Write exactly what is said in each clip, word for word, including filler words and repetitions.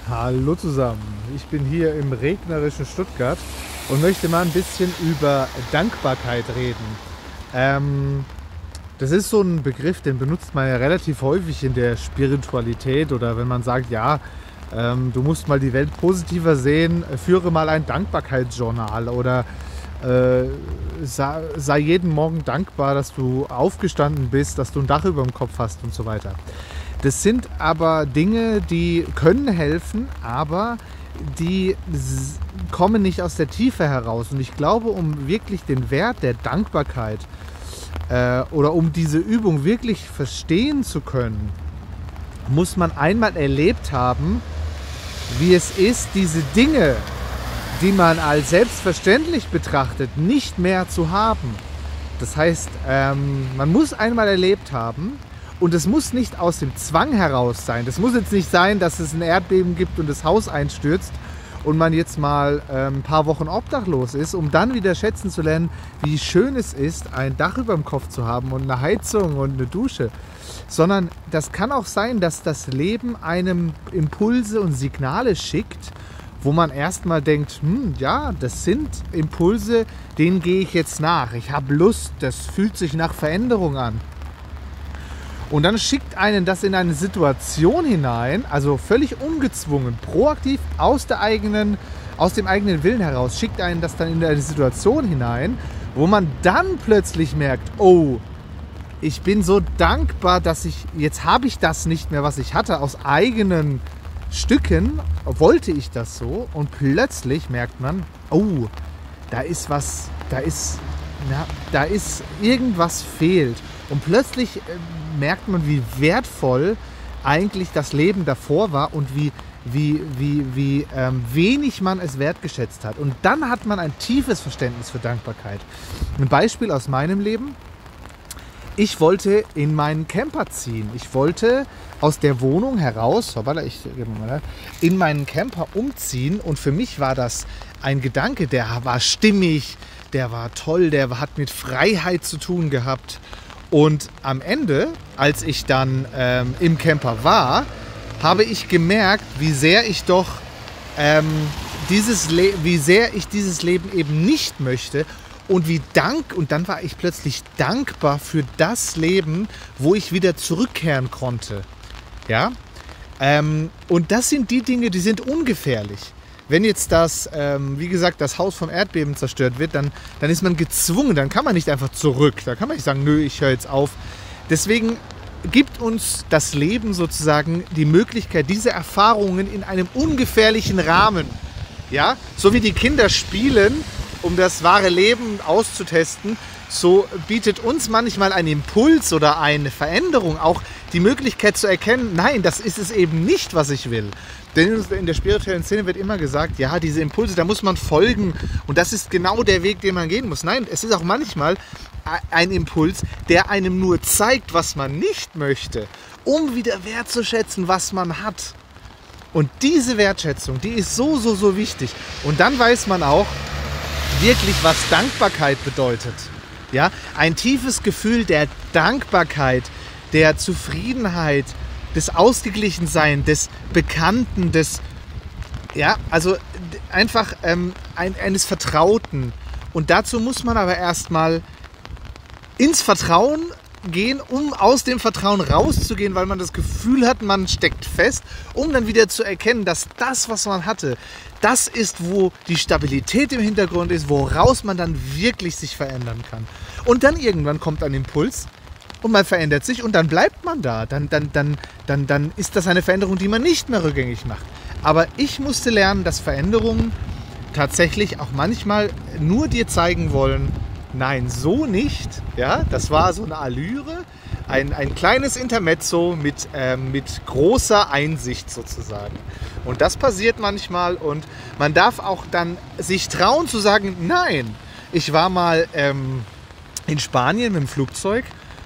Hallo zusammen, ich bin hier im regnerischen Stuttgart und möchte mal ein bisschen über Dankbarkeit reden. Ähm, das ist so ein Begriff, den benutzt man ja relativ häufig in der Spiritualität oder wenn man sagt, ja, ähm, du musst mal die Welt positiver sehen, führe mal ein Dankbarkeitsjournal oder äh, sei, sei jeden Morgen dankbar, dass du aufgestanden bist, dass du ein Dach über dem Kopf hast und so weiter. Das sind aber Dinge, die können helfen, aber die kommen nicht aus der Tiefe heraus. Und ich glaube, um wirklich den Wert der Dankbarkeit äh, oder um diese Übung wirklich verstehen zu können, muss man einmal erlebt haben, wie es ist, diese Dinge, die man als selbstverständlich betrachtet, nicht mehr zu haben. Das heißt, ähm, man muss einmal erlebt haben, und es muss nicht aus dem Zwang heraus sein. Das muss jetzt nicht sein, dass es ein Erdbeben gibt und das Haus einstürzt und man jetzt mal ähm, ein paar Wochen obdachlos ist, um dann wieder schätzen zu lernen, wie schön es ist, ein Dach über dem Kopf zu haben und eine Heizung und eine Dusche. Sondern das kann auch sein, dass das Leben einem Impulse und Signale schickt, wo man erstmal denkt, hm, ja, das sind Impulse, denen gehe ich jetzt nach. Ich habe Lust, das fühlt sich nach Veränderung an. Und dann schickt einen das in eine Situation hinein, also völlig ungezwungen, proaktiv aus, der eigenen, aus dem eigenen Willen heraus, schickt einen das dann in eine Situation hinein, wo man dann plötzlich merkt, oh, ich bin so dankbar, dass ich, jetzt habe ich das nicht mehr, was ich hatte, aus eigenen Stücken, wollte ich das so und plötzlich merkt man, oh, da ist was, da ist, na, da ist, irgendwas fehlt. Und plötzlich äh, merkt man, wie wertvoll eigentlich das Leben davor war und wie, wie, wie, wie ähm, wenig man es wertgeschätzt hat. Und dann hat man ein tiefes Verständnis für Dankbarkeit. Ein Beispiel aus meinem Leben. Ich wollte in meinen Camper ziehen. Ich wollte aus der Wohnung heraus, ich, in meinen Camper umziehen. Und für mich war das ein Gedanke, der war stimmig, der war toll, der hat mit Freiheit zu tun gehabt. Und am Ende, als ich dann ähm, im Camper war, habe ich gemerkt, wie sehr ich doch ähm, dieses Le- wie sehr ich dieses Leben eben nicht möchte und wie dank und dann war ich plötzlich dankbar für das Leben, wo ich wieder zurückkehren konnte. Ja, ähm, und das sind die Dinge, die sind ungefährlich. Wenn jetzt das, ähm, wie gesagt, das Haus vom Erdbeben zerstört wird, dann, dann ist man gezwungen, dann kann man nicht einfach zurück. Da kann man nicht sagen, nö, ich höre jetzt auf. Deswegen gibt uns das Leben sozusagen die Möglichkeit, diese Erfahrungen in einem ungefährlichen Rahmen, ja, so wie die Kinder spielen, um das wahre Leben auszutesten, so bietet uns manchmal ein Impuls oder eine Veränderung auch die Möglichkeit zu erkennen, nein, das ist es eben nicht, was ich will. Denn in der spirituellen Szene wird immer gesagt, ja, diese Impulse, da muss man folgen und das ist genau der Weg, den man gehen muss. Nein, es ist auch manchmal ein Impuls, der einem nur zeigt, was man nicht möchte, um wieder wertzuschätzen, was man hat. Und diese Wertschätzung, die ist so, so, so wichtig. Und dann weiß man auch wirklich, was Dankbarkeit bedeutet. Ja, ein tiefes Gefühl der Dankbarkeit, der Zufriedenheit, des Ausgeglichenseins, des Bekannten, des, ja, also einfach ähm, ein, eines Vertrauten. Und dazu muss man aber erstmal ins Vertrauen gehen, um aus dem Vertrauen rauszugehen, weil man das Gefühl hat, man steckt fest, um dann wieder zu erkennen, dass das, was man hatte, das ist, wo die Stabilität im Hintergrund ist, woraus man dann wirklich sich verändern kann. Und dann irgendwann kommt ein Impuls, und man verändert sich und dann bleibt man da. Dann, dann, dann, dann, dann ist das eine Veränderung, die man nicht mehr rückgängig macht. Aber ich musste lernen, dass Veränderungen tatsächlich auch manchmal nur dir zeigen wollen, nein, so nicht. Ja, das war so eine Allüre, ein, ein kleines Intermezzo mit, äh, mit großer Einsicht sozusagen. Und das passiert manchmal und man darf auch dann sich trauen zu sagen, nein. Ich war mal ähm, in Spanien mit dem Flugzeug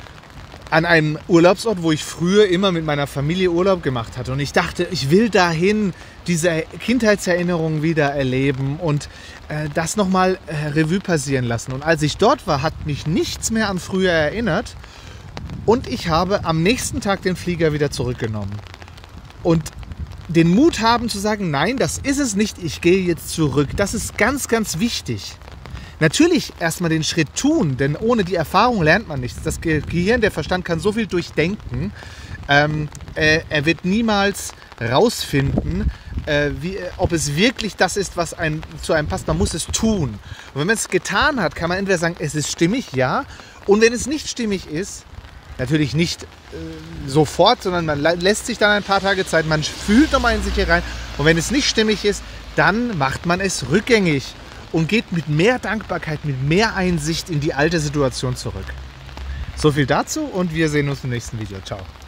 an einem Urlaubsort, wo ich früher immer mit meiner Familie Urlaub gemacht hatte. Und ich dachte, ich will dahin diese Kindheitserinnerungen wieder erleben und äh, das nochmal äh, Revue passieren lassen. Und als ich dort war, hat mich nichts mehr an früher erinnert. Und ich habe am nächsten Tag den Flieger wieder zurückgenommen. Und den Mut haben zu sagen, nein, das ist es nicht, ich gehe jetzt zurück. Das ist ganz, ganz wichtig. Natürlich erstmal den Schritt tun, denn ohne die Erfahrung lernt man nichts. Das Gehirn, der Verstand kann so viel durchdenken, ähm, äh, er wird niemals rausfinden, äh, wie, ob es wirklich das ist, was einem, zu einem passt. Man muss es tun. Und wenn man es getan hat, kann man entweder sagen, es ist stimmig, ja. Und wenn es nicht stimmig ist, natürlich nicht äh, sofort, sondern man lässt sich dann ein paar Tage Zeit, man fühlt nochmal in sich hier rein. Und wenn es nicht stimmig ist, dann macht man es rückgängig und geht mit mehr Dankbarkeit, mit mehr Einsicht in die alte Situation zurück. So viel dazu und wir sehen uns im nächsten Video. Ciao.